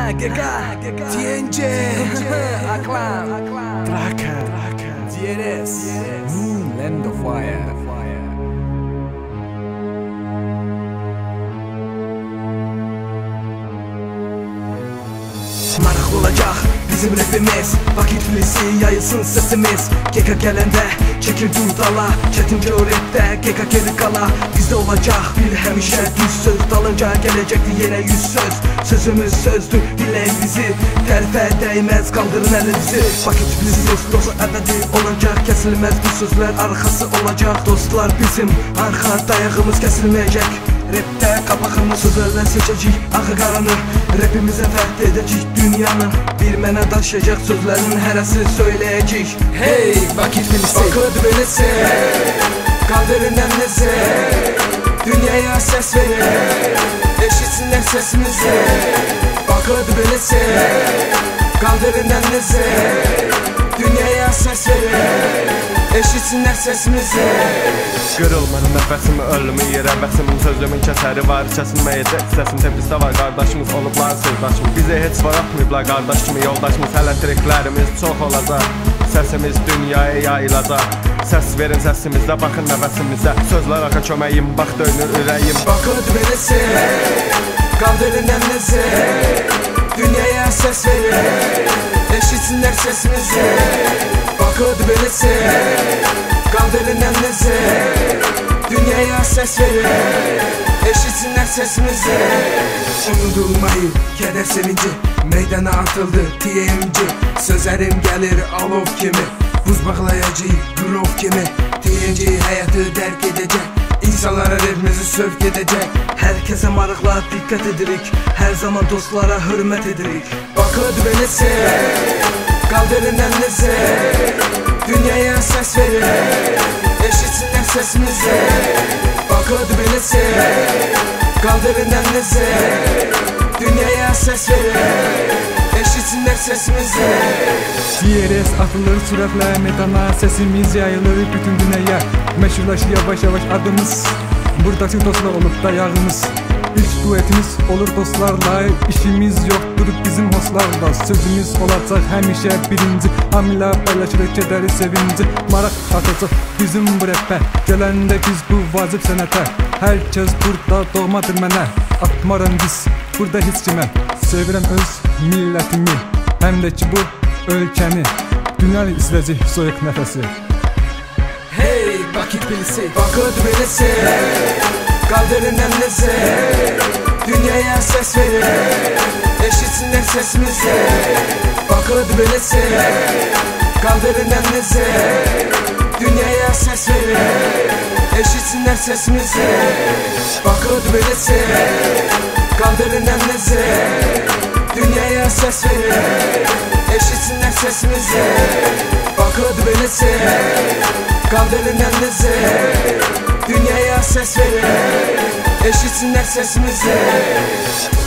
TNG, Aklan, Draken, DNS, Land of Fire. Maraqlı olacaq bizim rapimiz, vakit filisi yayılsın sesimiz. Geka gələndə çəkir durdala, çətin gör rapdə Geka geri qala. Bizdə olacaq bir həmişə düz söz, dalınca gələcəkdir yenə 100 söz. Sözümüz sözdür, dinləyin bizi, tərifə dəyməz, qaldırın əlinizi. Vakit filisi dost əbədi olacaq, kəsilməz bu sözlər arxası olacaq. Dostlar bizim arxa dayağımız kəsilməyəcək. Rapdə qabağımız sözlərlə seçəcək ağı qaranı. Rapimizə fərq edəcək dünyanı. Bir mənə daşıyacaq sözlərin hərəsi söyləyəcək. Hey, vakit filisi bakıd belisi, qaldırın əlinizi, dünyaya səs verin, eşitsinlər səsimizi. Bakıd belisi, qaldırın əlinizi, dünyaya səs verin, eşitsinlər səsimizi. Qırılmanın nəfəsimi, ölümü yerə bəxsimin, sözümün kəsəri var, kəsilməyəcək səsim. Təbrizdə var qardaşımız, olublar sözdaşımız. Bizə heç var atmayıblar qardaş kimi yoldaşımız. Hələ triklərimiz çox olacaq, səsimiz dünyaya yayılacaq. Səs verin səsimizdə, baxın nəfəsimizə, sözlər axa köməyim, bax dönür ürəyim. Bakıd belisi, qaldırın əlinizi, dünyaya səs verin, eşitsinlər səsimizi. Bakıd belisi, qaldırın əlinizi, dünyaya səs verin, eşitsinlər səsimizi. Unudulmayı, kədər sevinci, meydana atıldı TNG. Sözlərim gəlir alov kimi, buz bağlayacaq qrov kimi. TNG həyatı dərk edəcək, İnsanlara revimizi sövq edəcək. Hər kəsə maraqla diqqət edirik, hər zaman dostlara hörmət edirik. Bakıd belisi, qaldırın əlinizi, dünyaya səs verin, eşitsinlər səsimizi. Bakıd belisi, qaldırın əlinizi, dünyaya səs verin, eşitsinlər səsimizi. DNS atılır sürətlə meydana, səsimiz yayılır bütün dünyaya. Məşhurlaşır yavaş yavaş adımız, buradakı dostlar olub dayağımız. İlk duetimiz olur dostlarla, işimiz yoxdur bizim hostlarla. Sözümüz olacaq həmişə birinci, hamilə paylaşırıq kədəri sevinci. Maraq atacaq bizim bu rapə, gələndə biz bu vacib sənətə. Hər kəs burada doğmadır mənə, atmaram biz burada heç kimə. Sevirəm öz millətimi, həm də ki bu ölkəni, dünyanı istəyəcək soyuq nəfəsi. Hey, vakit filisi, bakıd belisi, qaldırın əlinizi, dünyaya səs verin, eşitsinlər səsimizi. Bakıd belisi, qaldırın əlinizi, dünyaya səs verin, eşitsinlər səsimizi. Bakıd belisi, qaldırın əlinizi, dünyaya səs verin, eşitsinlər səsimizi. Bakıd belisi, qaldırın əlinizi, dünyaya səs verin, eşitsinlər səsimizi.